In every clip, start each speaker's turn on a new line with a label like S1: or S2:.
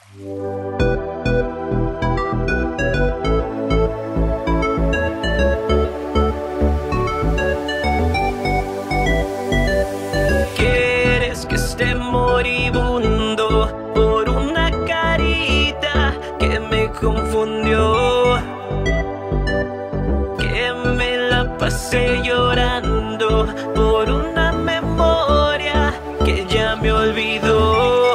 S1: Quieres que esté moribundo por una carita que me confundió, que me la pasé llorando por una memoria que ya me olvidó.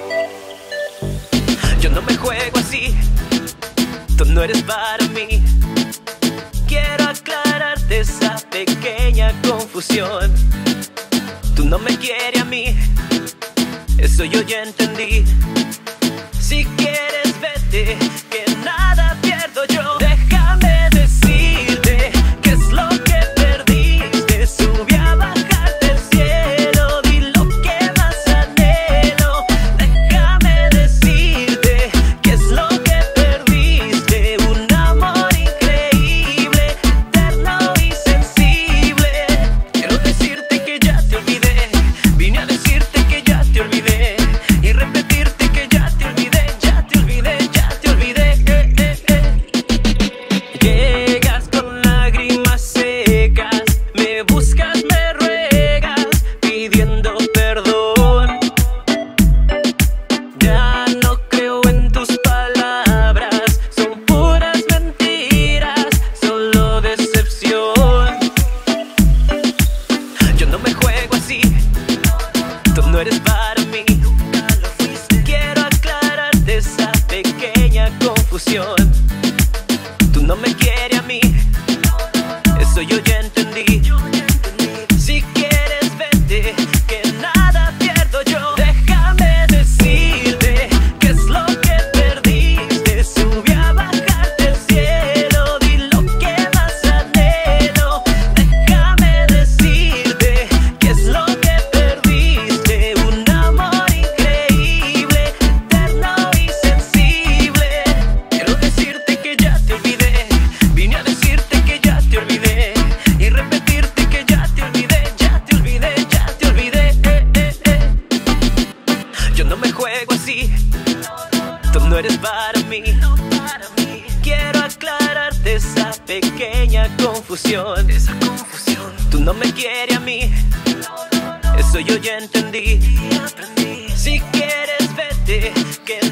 S1: Yo no me juego así, tú no eres para mí. Quiero aclararte esa pequeña confusión. Tú no me quieres a mí, eso yo ya entendí. Si quieres vete, que nada pierdo yo. Déjame decirte qué es lo que perdiste. Subí a bajar del cielo, di lo que más anhelo. Déjame decirte qué es lo que perdiste. Un amor increíble, eterno y sensible. Quiero decirte que ya te olvidé. Vine a decirte que ya te olvidé y repetirte que ya te olvidé, ya te olvidé, ya te olvidé. Llegas con lágrimas secas, me buscas, me ruegas, pidiendo perdón. Ya no creo en tus palabras, son puras mentiras, solo decepción. Yo no me juego así, tú no eres para mí. Quiero aclararte esa pequeña confusión. Tú no me quieres a mí, eso yo ya entendí. Si quieres vete, que nada pierdo yo. Déjame decirte qué es lo que perdiste. Subí a bajar del cielo, di lo que más anhelo. Déjame decirte qué es lo que perdiste. Un amor increíble, eterno y sensible. Quiero decirte que ya te olvidé. Vine a decirte que ya te olvidé y repetirte que ya te olvidé, ya te olvidé, ya te olvidé. Yo no me juego así, tú no eres para mí. Quiero aclararte esa pequeña confusión. Tú no me quieres a mí, eso yo ya entendí. Si quieres vete, que